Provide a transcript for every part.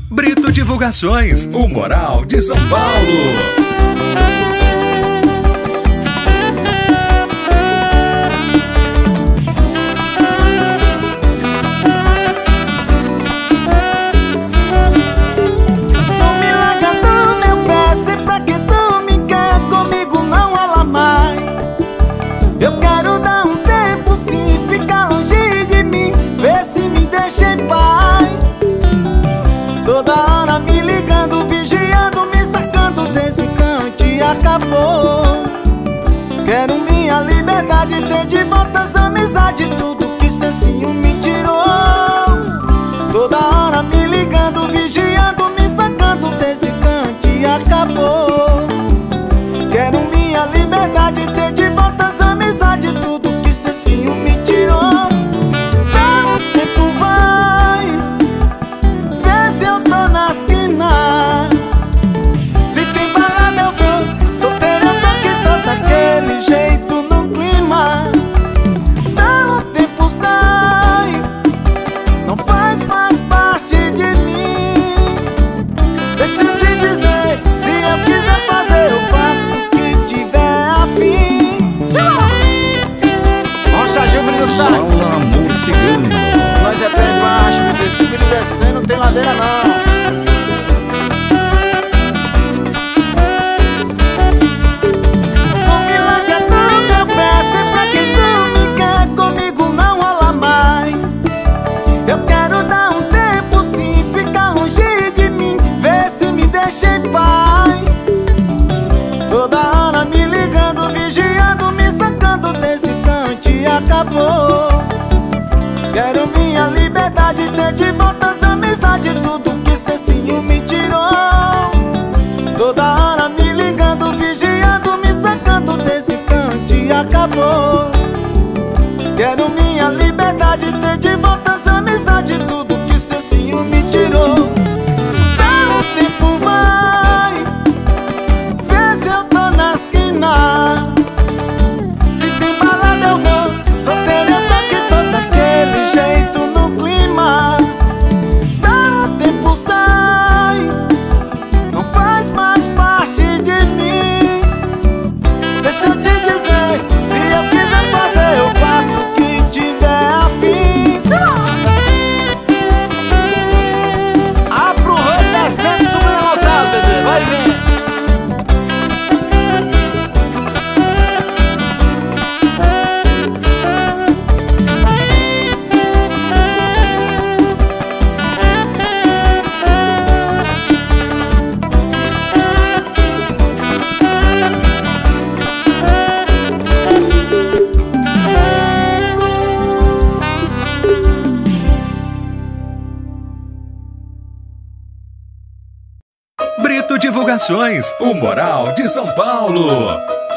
Brito Divulgações, o Moral de São Paulo. Quero minha liberdade, ter de volta as amizades, tudo que Cecinho me tirou. Toda hora me ligando, vigiando, me sacando desse cante, acabou. Quero minha liberdade, ter de volta as amizades, tudo que Cecinho me tirou. O tempo vai, vê se eu tô na esquina. Se tem balada eu vou, solteiro eu tô que tô daquele jeito no clima. O tempo sai, não faz mais parte de mim. Deixa eu te dizer, se eu quiser fazer eu faço o que tiver afim. Rocha Júbilo do Sax. Paula Amor Cigano. Nós é pé embaixo, bebê, subindo e descendo, não tem ladeira não. Acabou. Quero minha liberdade, ter de volta as amizades, tudo que Cecinho me tirou. Toda hora me ligando, vigiando, me sacando desse cante, acabou. Quero minha liberdade, ter de volta as amizades, tudo que Cecinho me tirou. O tempo vai, vê se eu tô na esquina. Se tem balada eu vou, solteiro eu tô que tô daquele jeito no clima. O tempo sai, não faz mais parte de mim. Deixa eu te dizer, se eu quiser fazer eu faço o que tiver afim. Abra o rolo descendo, subindo lotado, bebê, vai vir. Brito Divulgações, o Moral de São Paulo.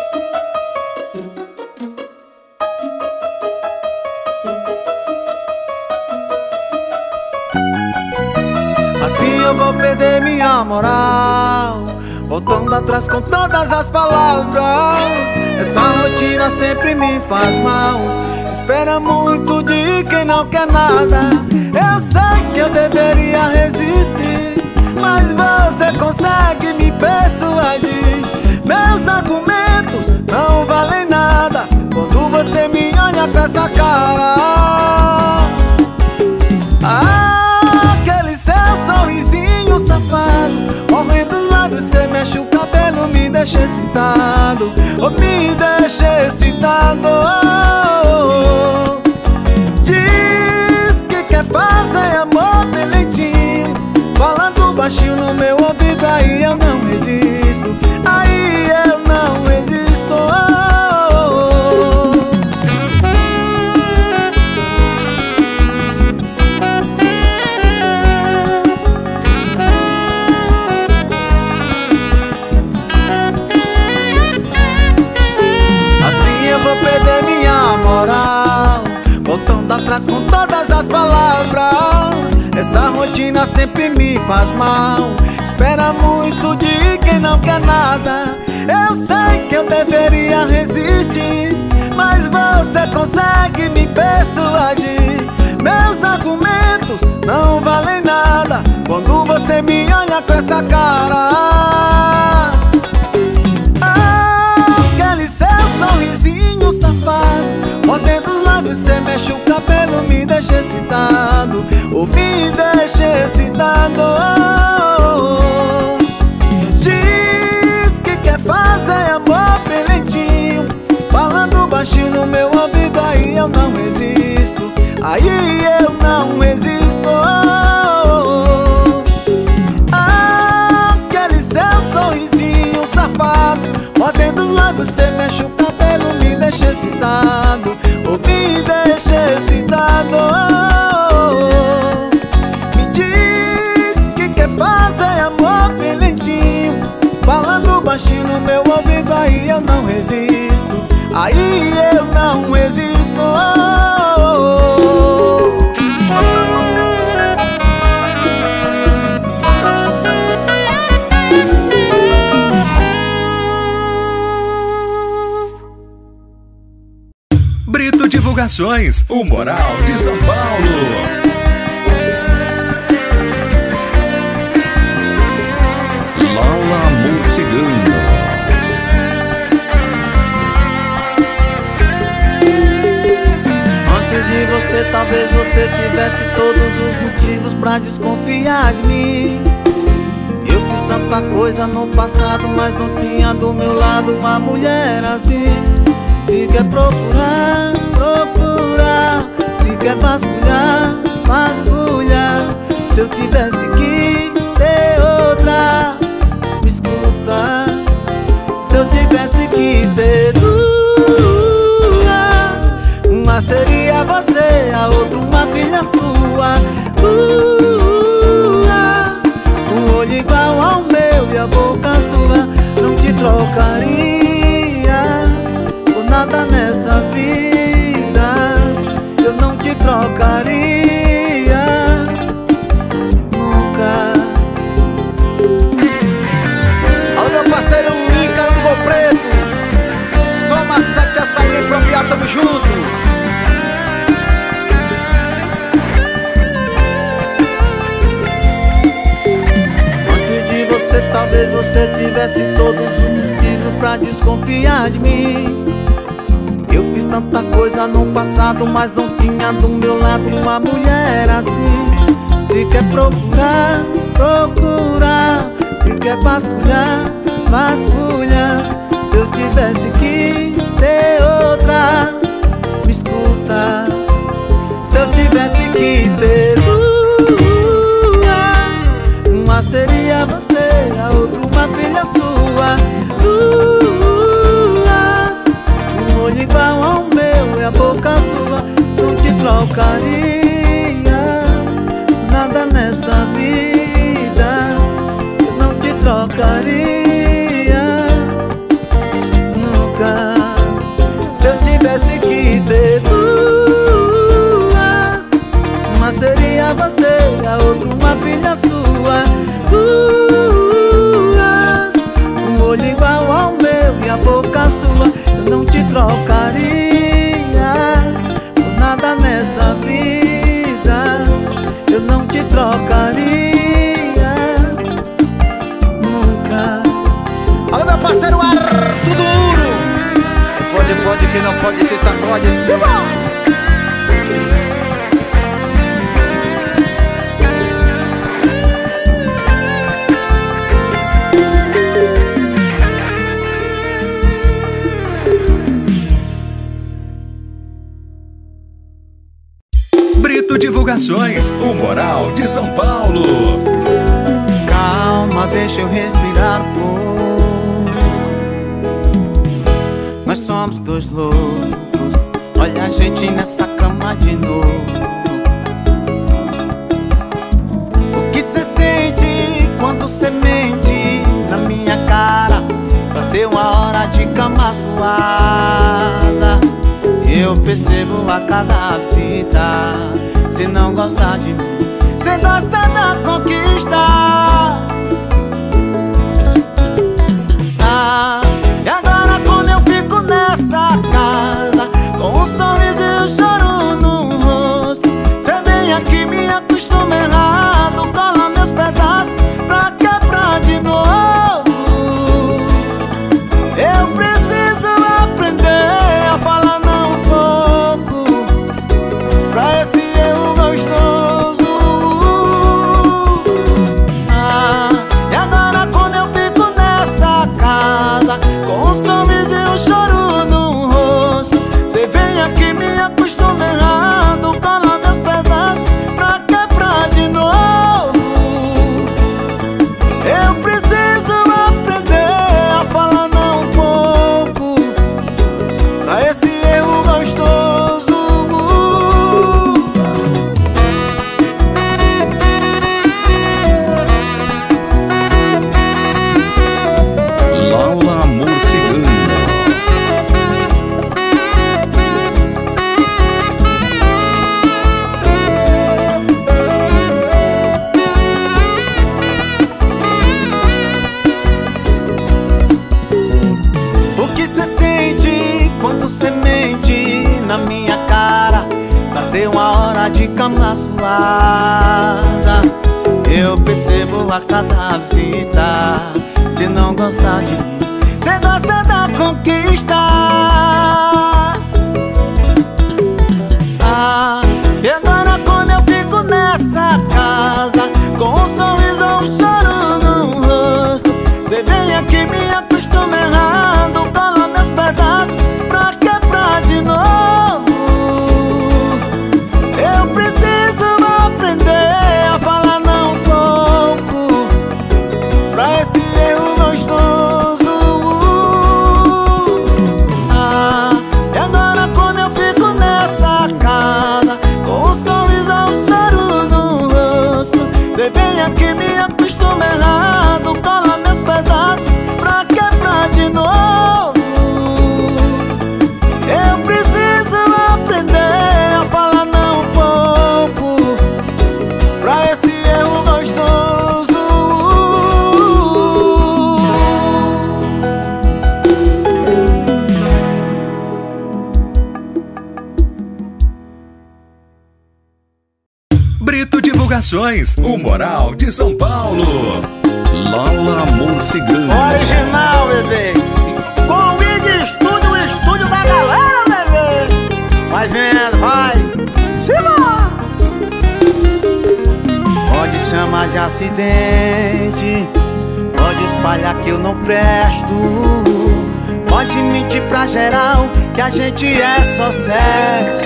Assim eu vou perder minha moral, voltando atrás com todas as palavras. Essa rotina sempre me faz mal, espera muito de quem não quer nada. Eu sei que eu deveria resistir, mas você consegue me persuadir. Meus argumentos não valem nada quando você me olha pra essa cara. Aquele seu sorrisinho safado, morrendo os lábios, você mexe o cabelo, me deixa excitado, oh, me deixa excitado. Diz que quer fazer amor direitinho, falando baixinho no meu ouvido, aí eu não resisto, aí eu não resisto. Assim eu vou perder minha moral, voltando atrás com todas as palavras. Essa rotina sempre me faz mal, espera muito de quem não quer nada. Eu sei que eu deveria resistir, mas você consegue me persuadir. Meus argumentos não valem nada quando você me olha com essa cara. Aquele seu sorrisinho safado, mordendo os lábios, cê mexe o cabelo, me deixa excitado, oh, me deixa excitado. Diz que quer fazer amor bem lentinho, falando baixinho no meu ouvido, aí eu não resisto, aí eu não resisto. Aquele seu sorrisinho safado, mordendo os lábios, cê mexe o cabelo, me deixa excitado, oh, me deixa excitado. Me diz que quer fazer amor bem lentinho, falando baixinho no meu ouvido, aí eu não resisto, aí eu não resisto. Brito Divulgações, o Moral de São Paulo. Lola Morcegando. Antes de você, talvez você tivesse todos os motivos pra desconfiar de mim. Eu fiz tanta coisa no passado, mas não tinha do meu lado uma mulher assim. Se quer procurar, procurar. Se quer vasculhar, vasculhar. Se eu tivesse que ter outra, me escuta. Se eu tivesse que ter duas, uma seria você, a outra uma filha sua. Duas, um olho igual ao meu e a boca sua. Não te trocaria nada nessa vida, eu não te trocaria nunca. Alô, meu parceiro Ícaro do Gol Preto, Soma 7 Açaí pro Piá, tamo junto. Antes de você, talvez você tivesse todos os motivos pra desconfiar de mim. Eu fiz tanta coisa no passado, mas não tinha do meu lado uma mulher assim. Se quer procurar, procurar. Se quer vasculhar, vasculhar. Se eu tivesse que ter outra, me escuta. Se eu tivesse que ter duas, uma seria você, a outra uma filha sua. Olho igual ao meu e a boca sua. Não te trocaria nada nessa vida, eu não te trocaria nunca. Se eu tivesse que ter duas, uma seria você, a outra uma filha sua. Duas, um olho igual ao meu e a boca sua. Não te trocaria por nada nessa vida, eu não te trocaria nunca. Alô, meu parceiro Arthur Duro, pode que não pode, se sacode, se bom. Brito Divulgações, o Moral de São Paulo. Calma, deixa eu respirar um pouco. Nós somos dois loucos, olha a gente nessa cama de novo. O que cê sente quando cê mente na minha cara pra ter uma hora de cama suada? Eu percebo a cada visita, cê não gosta de mim, cê gosta da conquista. E agora como eu fico nessa casa, com um sorriso e um choro no rosto, cê vem aqui me acostuma errado, cola meus pedaços fica maçoada. Eu percebo a cada visita. Se não gostar de mim, cê gosta da conquista. E agora como eu fico nessa casa, com um sorriso ou um choro no rosto, cê vem aqui me acostuma errado, cola meus pedaços pra quebrar de novo. Eu preciso aprender a falar não pouco pra esse erro gostoso. E agora como eu fico nessa casa, com um sorriso ou um choro no rosto, cê vem aqui me acostuma errado, cola meus pedaços pra quebrar de novo. Eu preciso aprender a falar não pouco pra esse erro gostoso. Brito Divulgações, o Moral de São Paulo. Lala Morcigão. Original, bebê. Convide estúdio, o estúdio da galera, bebê. Vai vendo, vai. Cima! Pode chamar de acidente, pode espalhar que eu não presto, pode mentir pra geral que a gente é só sexo.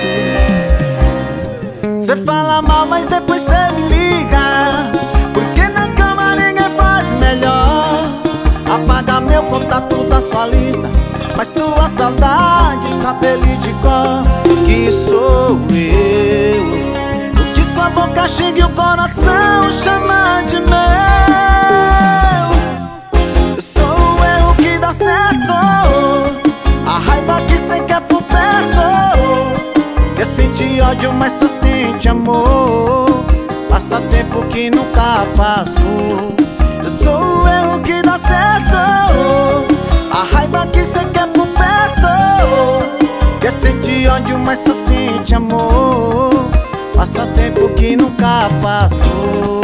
Cê fala mal, mas depois cê me liga, porque na cama ninguém faz melhor. Apaga meu contato da sua lista, mas sua saudade sabe ele de cor. Que sou eu, o que sua boca xinga e o coração chama de meu. Eu sou o erro que dá certo, a raiva que cê quer por perto. Quer sentir ódio, mas só sente amor. Passa tempo que nunca passou. Eu sou o erro que dá certo, a raiva que cê quer por perto. Quer sentir ódio, mas só sente amor. Passa tempo que nunca passou.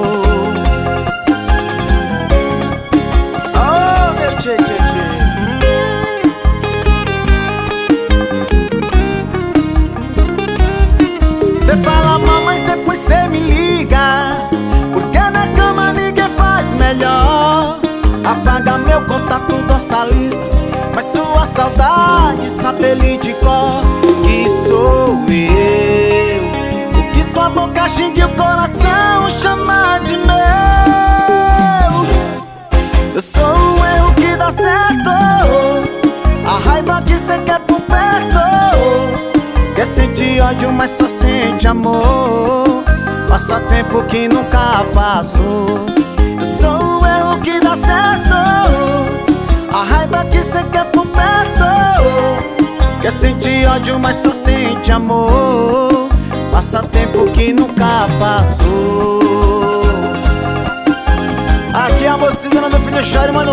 Oh, meu tchê, tchê, tchê. Cê fala mal, mas depois cê me liga, porque na cama ninguém faz melhor. Apaga meu contato dessa lista, mas sua saudade sabe ele de cor. Que sou eu, o que sua boca xinga e o coração chama de meu. Eu sou o erro que dá certo, a raiva que cê quer por perto. Quer sentir ódio, mas só sente amor. Passa tempo que nunca passou. Eu sou o erro que dá certo, a raiva que cê quer por perto. Quer sentir ódio, mas só sente amor. Passa tempo que nunca passou. Aqui é a mocinha do filho chora, mano.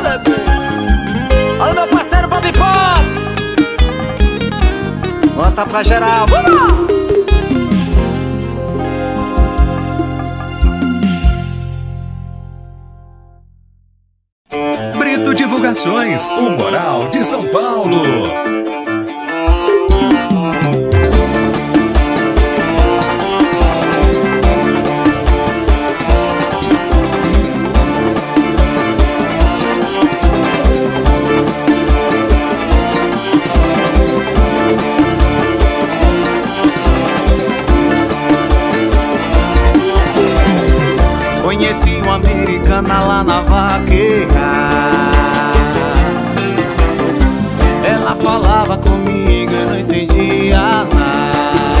Olha meu parceiro Bob Potts. Bota pra geral, vamos! Brito Divulgações, o Moral de São Paulo. Conheci uma americana lá na vaqueira. Ela falava comigo, eu não entendia nada.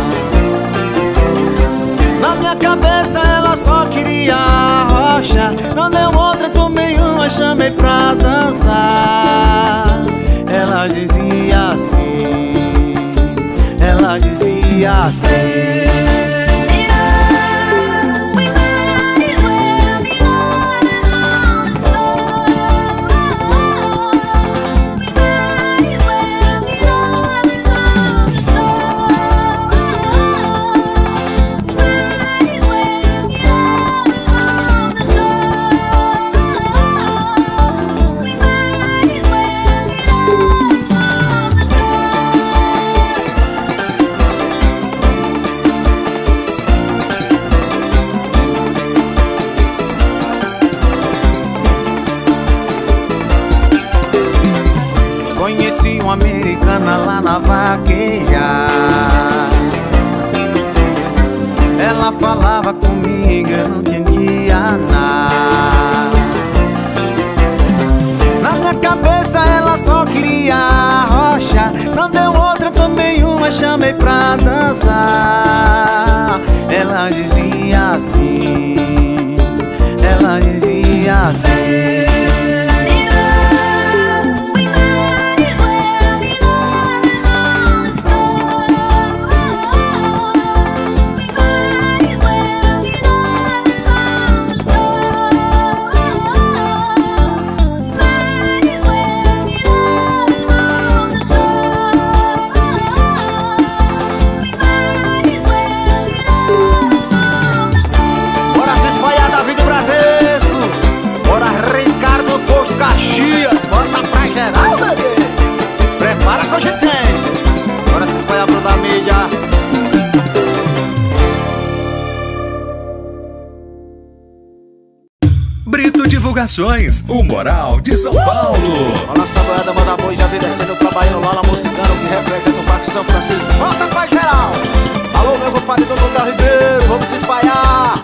Na minha cabeça ela só queria a rocha. Não deu outra, tomei uma, chamei pra dançar. Ela dizia assim, ela dizia assim. conheci uma americana lá na vaqueira. Ela falava comigo, eu não entendia nada. Na minha cabeça ela só queria rocha. Não deu outra, tomei uma, chamei pra dançar. Ela dizia assim, ela dizia assim: Brito Divulgações, o Moral de São Paulo. A nossa banda manda boi já vem descendo pra Bahia, o Lala Mocicano, que representa o Parque São Francisco. Volta pra geral! Alô, meu compadre do Lucas Ribeiro, vamos se espalhar!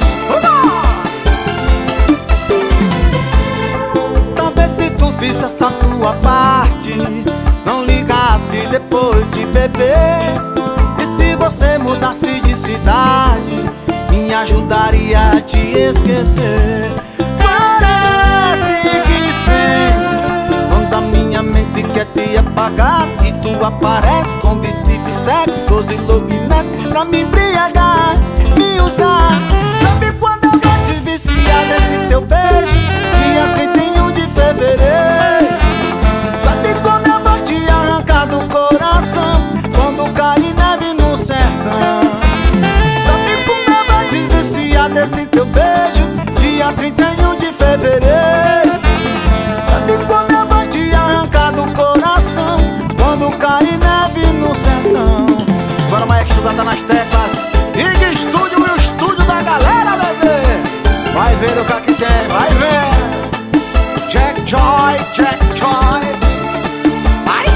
Talvez se tu fizesse a tua parte, não ligasse depois de beber. E se você mudasse de cidade, me ajudaria a te esquecer. Parece que sempre, quando a minha mente quer te apagar, e tu aparece com vestido sexy, 12 lognet pra me embriagar, me usar. Sabe quando eu vou te viciar nesse teu beijo, dia 31 de fevereiro? Sabe como eu vou te arrancar do coração, quando cair neve no sertão? Desse teu beijo, dia 31 de fevereiro. Sabe como eu vou te arrancar do coração, quando cair neve no sertão? Bora, maestro, tá nas teclas. Liga estúdio e o estúdio da galera, bebê. Vai ver o que tem, vai ver. Jack Joy, Jack Joy. Vai.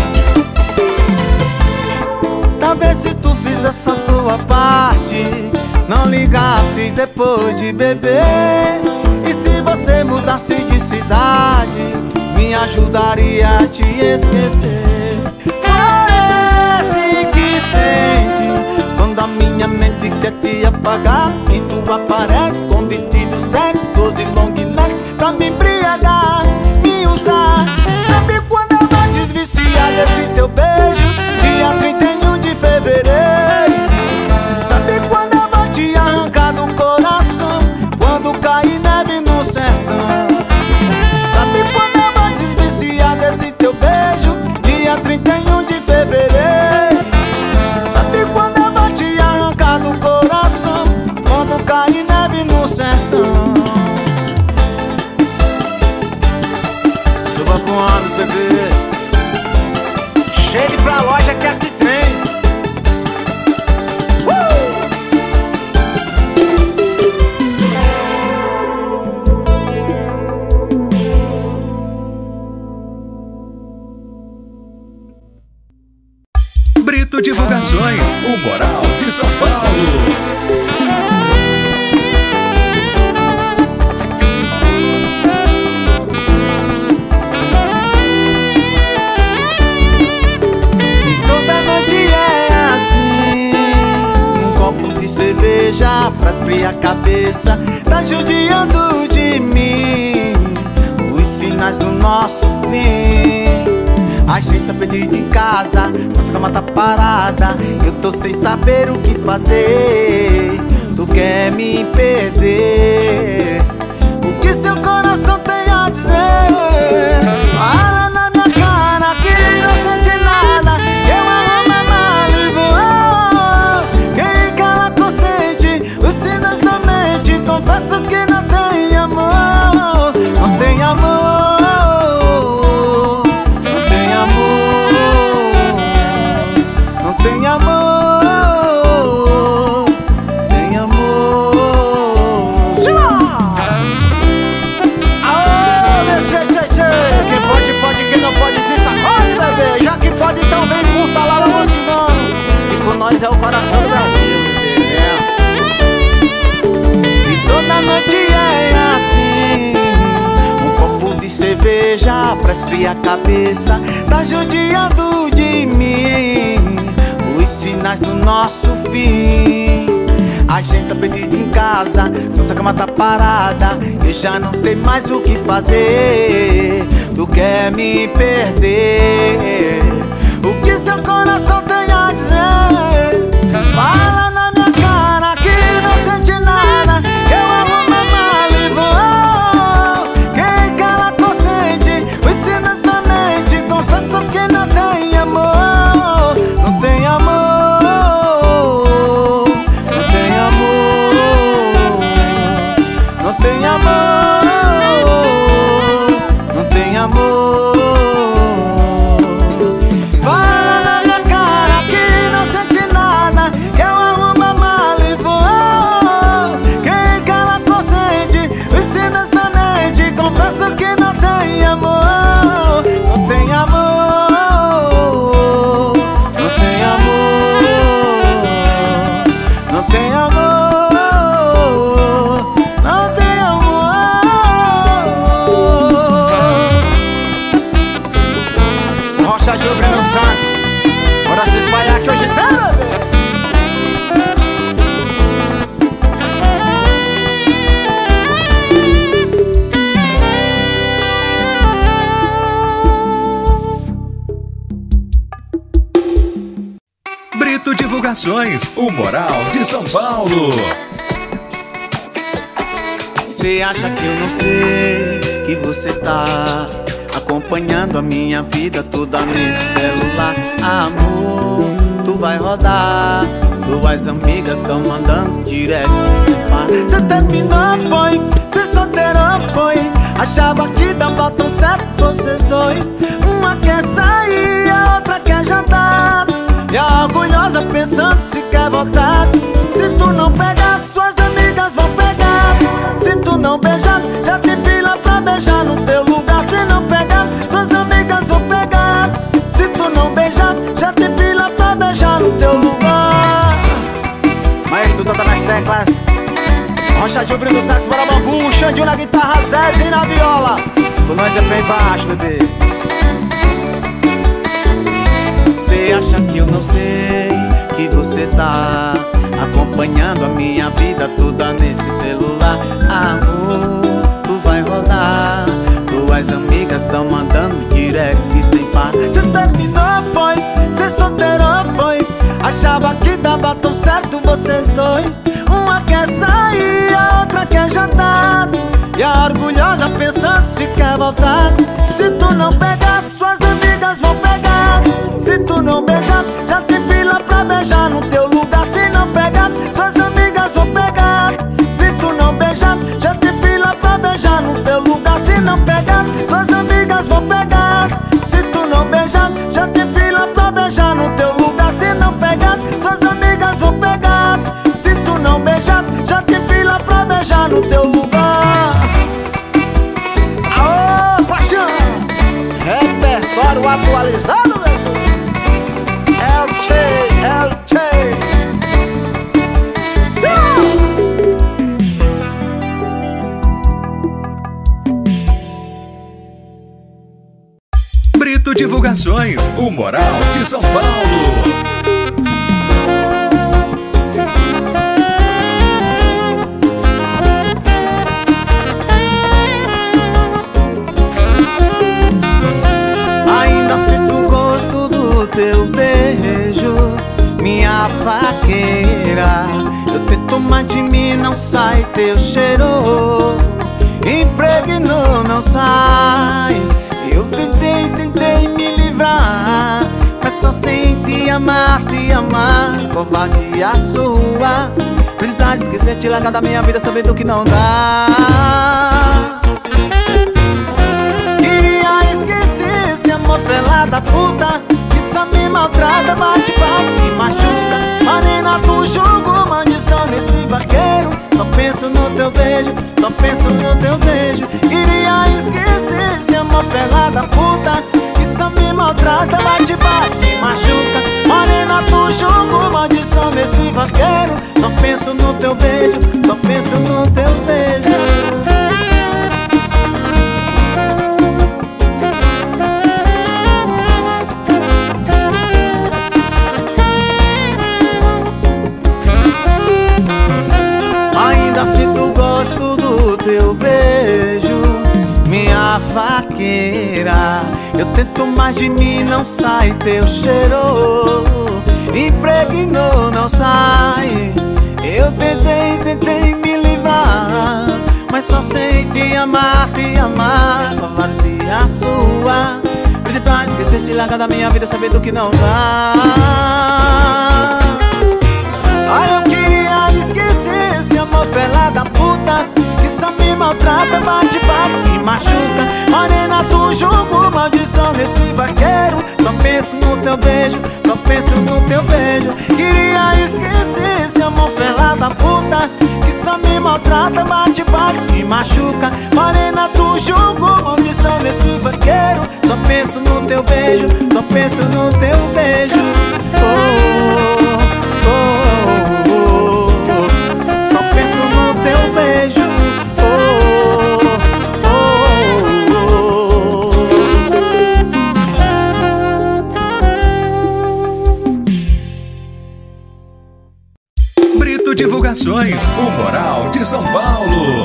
Talvez se tu fizesse a tua parte, não ligasse depois de beber. E se você mudasse de cidade, me ajudaria a te esquecer. Parece que sente, quando a minha mente quer te apagar, e tu aparece com vestido sexy, 12 long neck pra me embriagar, me usar. Sabe quando eu vou desviciar desse teu beijo, dia 31 de fevereiro? Sabe quando eu vou te arrancar do coração, quando cair neve no sertão? Sabe quando eu vou desviciar desse teu beijo, dia 31 de fevereiro? Sabe quando eu vou te arrancar do coração, quando cair neve no sertão? Suba com anos, bebê. Chegue pra loja que aqui tem. Brito Divulgações, o Moral de São Paulo. Toda noite é assim, um copo de cerveja pra esfriar a cabeça, tá judiando de mim, os sinais do nosso fim. A gente tá perdido em casa, nossa cama tá parada, eu tô sem saber o que fazer. Tu quer me perder, o que seu coração tem a dizer? Fala na minha cara que não sente nada, eu arrumo a mala e vou. Quem cala consente, os sinais da mente, confesso que não tem amor, não tem amor. Tem amor, tem amor. Aô, meu tchê, tchê, tchê. Quem pode, pode, quem não pode se sacode, bebê. só pra esfriar a cabeça. Tá judiando de mim, os sinais do nosso fim. A gente tá perdido em casa, nossa cama tá parada, eu já não sei mais o que fazer. Tu quer me perder, o que seu coração tem a dizer? Fala na minha cara que não sente nada, que eu arrumo a mala e vou. Quem cala consente, os sinais da mente, confesso que não tem amor. Não tem amor, não tem amor, não tem amor, não tem amor. Brito Divulgações, o Moral de São Paulo. Cê acha que eu não sei que você tá acompanhando a minha vida toda nesse celular? Amor, tu vai rodar, tuas amigas tão mandando direto sem par. Cê terminou foi, cê solteirou foi, achava que dava tão certo vocês dois. Uma quer sair, a outra quer jantar, e a orgulhosa pensando se quer voltar. Se tu não pegar, suas amigas vão pegar. Se tu não beijar, já tem fila pra beijar no teu lugar. Se não pegar, suas amigas vão pegar. Se tu não beijar, já tem fila pra beijar no teu lugar. Maestro toca nas teclas, Rochadinho, Brito, sax, bora bambu, Xandinho na guitarra, Zezinho na viola. Com nós é bem baixo, bebê. Cê acha que eu não sei que você tá acompanhando a minha vida toda nesse celular? Amor, tu vai rodar, tuas amigas tão mandando direct sem par. Cê terminou foi, cê solteirou foi, achava que dava tão certo vocês dois. Uma quer sair, a outra quer jantar, e a orgulhosa pensando se quer voltar. Se tu não pegar, suas amigas vão pegar. Se tu não beijar, já tem fila pra beijar no teu lugar. Se não pegar, suas amigas vão pegar. Se tu não beijar, já tem fila pra beijar no teu lugar. Se não pegar, suas amigas vão pegar. Se tu não beijar, já tem fila pra beijar no teu lugar. Se não pegar, suas amigas vão pegar. Se tu não beijar, já tem fila pra beijar no teu lugar. Aô, paixão! Repertório atualizado, meu. Brito Divulgações, o Moral de São Paulo. Ainda sinto o gosto do teu beijo, minha vaqueira. Eu tento, mas de mim não sai teu cheiro. Impregnou, não sai. Eu tentei me livrar, mas só sem te amar, covarde a sua. Verdade, esquecer, te largar da minha vida sabendo que não dá. Queria esquecer esse amor pelada puta, que só me maltrata, bate palma e machuca. Marina, tu jogo maldição nesse vaqueiro. Só penso no teu beijo, só penso no teu beijo. Queria esquecer esse amor pelada puta, que só me maltrata, bate e machuca. Marina, tu jogo maldição nesse vaqueiro. Só penso no teu beijo, só penso no teu beijo. vaqueira. Eu tento, mas de mim não sai teu cheiro. Impregnou, não sai. Eu tentei me livrar, mas só sei te amar, covardia sua. Pedi pra esquecer, te largar da minha vida, sabendo que não dá. Ai, eu queria esquecer esse amor fela da puta, que só me maltrata, bate, me machuca. Morena, tu jogo, maldição desse vaqueiro. Só penso no teu beijo, só penso no teu beijo. Queria esquecer esse amor fela da puta, que só me maltrata, bate, me machuca. Morena, tu jogo, maldição desse vaqueiro. Só penso no teu beijo, só penso no teu beijo. Só penso no teu beijo. Brito Divulgações, o Moral de São Paulo.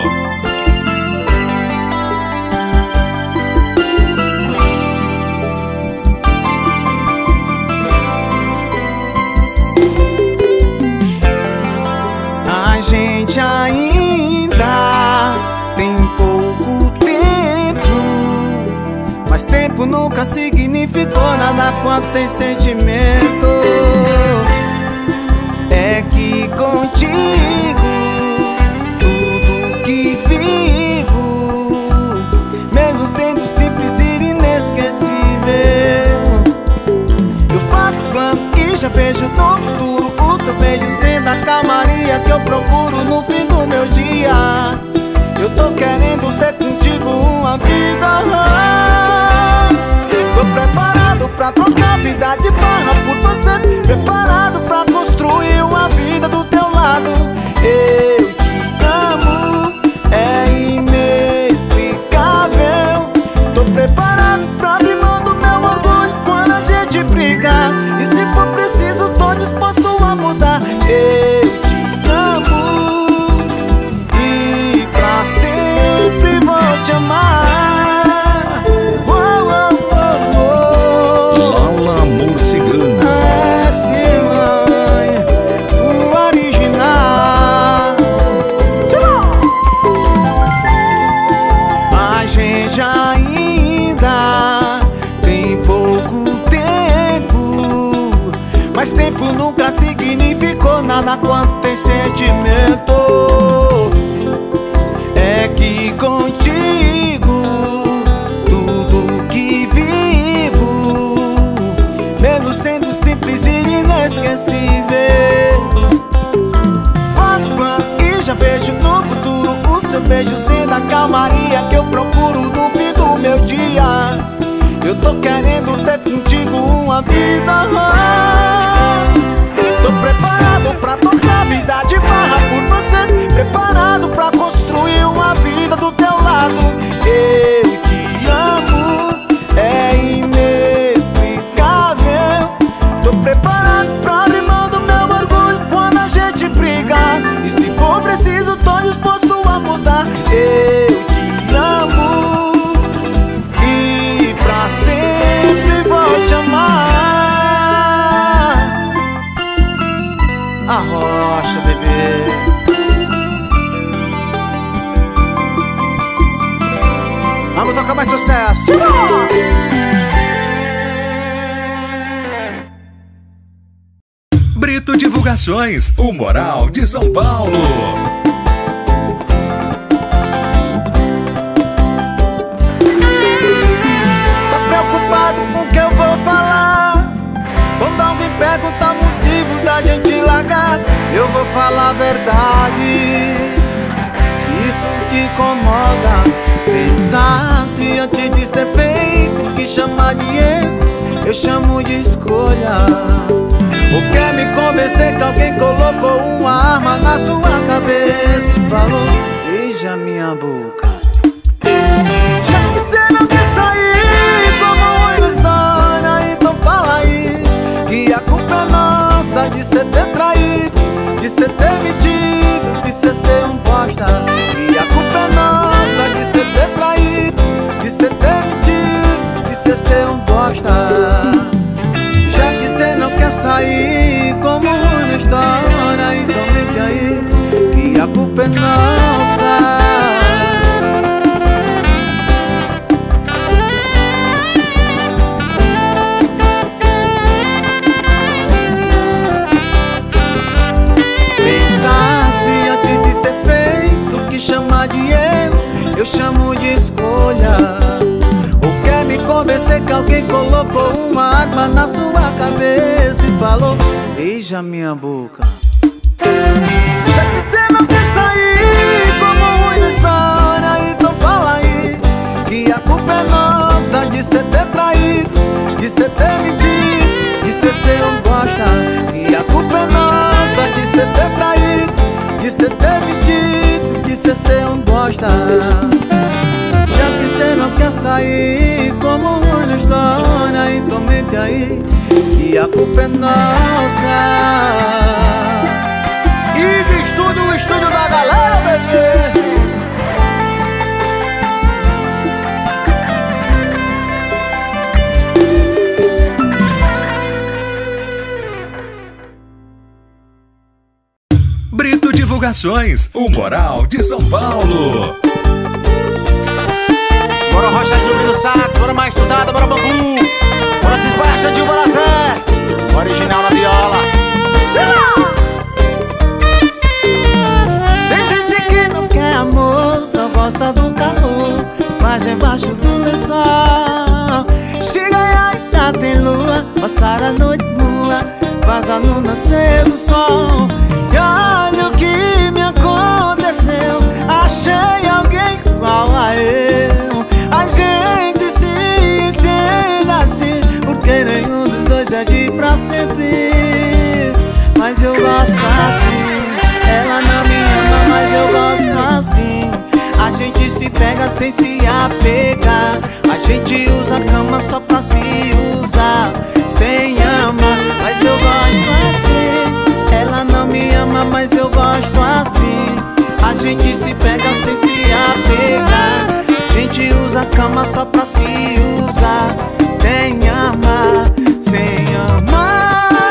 A gente ainda tem pouco tempo, mas tempo nunca significou nada quanto tem sentimento. É que contigo tudo que vivo, mesmo sendo simples e inesquecível. Eu faço plano e já vejo no futuro o teu beijo sendo a calmaria que eu procuro no fim do meu dia. Eu tô querendo ter contigo uma vida. Tô preparado pra trocar vida de farra por você, preparado pra construir uma vida do teu lado. Eu te amo, é inexplicável. Tô preparado pra abrir mão do meu orgulho quando a gente brigar, e se for preciso tô disposto a mudar. Eu te amo e pra sempre vou te amar. Lala Amor Cigano. Nunca significou nada quanto tem sentimento. É que contigo tudo que vivo, mesmo sendo simples e inesquecível. Faço plano e já vejo no futuro o seu beijo sendo a calmaria que eu procuro no fim do meu dia. Eu tô querendo ter contigo uma vida. Tô preparado pra tocar vida de farra por você, preparado pra construir uma vida do teu lado. Eu te amo, é inexplicável. Tô preparado pra abrir mão do meu orgulho quando a gente brigar, e se for preciso tô disposto a mudar. Eu te amo e pra sempre vou te amar. Arrocha, bebê. Vamos tocar mais sucesso. Brito Divulgações, o Moral de São Paulo. Tá preocupado com o que eu vou falar? Quando alguém pergunta o motivo da gente largar, eu vou falar a verdade. Se isso te incomoda, pensar se antes de ser feito, que chamar de erro, eu chamo de escolha. Ou quer me convencer que alguém colocou uma arma na sua cabeça e falou: beija minha boca. Já que cê não quer sair como uma história, então fala aí que a culpa é nossa de cê ter traído, de cê ter mentido, de cê ser um bosta. E a culpa é nossa de cê ter traído, de cê ter eu chamo de escolha. Ou quer me convencer que alguém colocou uma arma na sua cabeça e falou: beija minha boca. Já que cê não quer sair como ruim na história, então fala aí que a culpa é nossa de cê ter traído, de cê ter mentido, de cê não gosta. E a culpa é nossa de cê ter traído, de cê ter mentido, de cê não gosta. Já que cê não quer sair como ruim na história, então mente aí que a culpa é nossa. E do estúdio, o estúdio da galera, bebê. Brito Divulgações, o Moral de São Paulo. Bora Rocha de Júlio do Sax, bora mais estudada, bora bambu. Bora se esbarra de bora Zé, original na viola. Sei lá. Tem gente que não quer amor, só gosta do calor, faz embaixo do lençol. Chega e ainda tem lua, passar a noite nua, vaza no nascer do sol. E olha o que me aconteceu, achei alguém igual a eu. A gente se entende assim, porque nenhum dos dois é de pra sempre. Mas eu gosto assim, ela não me ama, mas eu gosto assim. A gente se pega sem se apegar, a gente usa a cama só pra se usar, sem amar. Mas eu gosto assim, ela não me ama, mas eu gosto assim. A gente se pega sem se apegar, a gente usa a cama só pra se usar, sem amar, sem amar.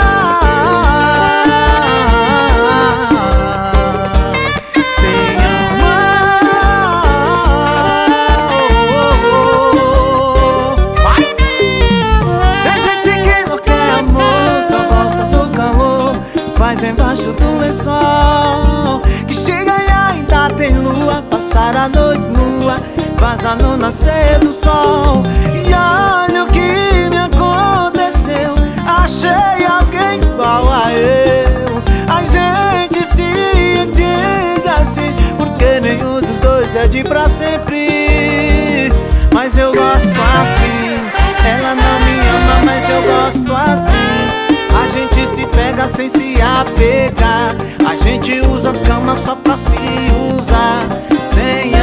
Faz embaixo do lençol, que chega e ainda tem lua, passar a noite nua, vaza no nascer do sol. E olha o que me aconteceu, achei alguém igual a eu. A gente se entende assim, porque nenhum dos dois é de pra sempre. Mas eu gosto assim, ela não me ama, mas eu gosto assim. A gente se pega sem se apegar, a gente usa a cama só pra se usar, sem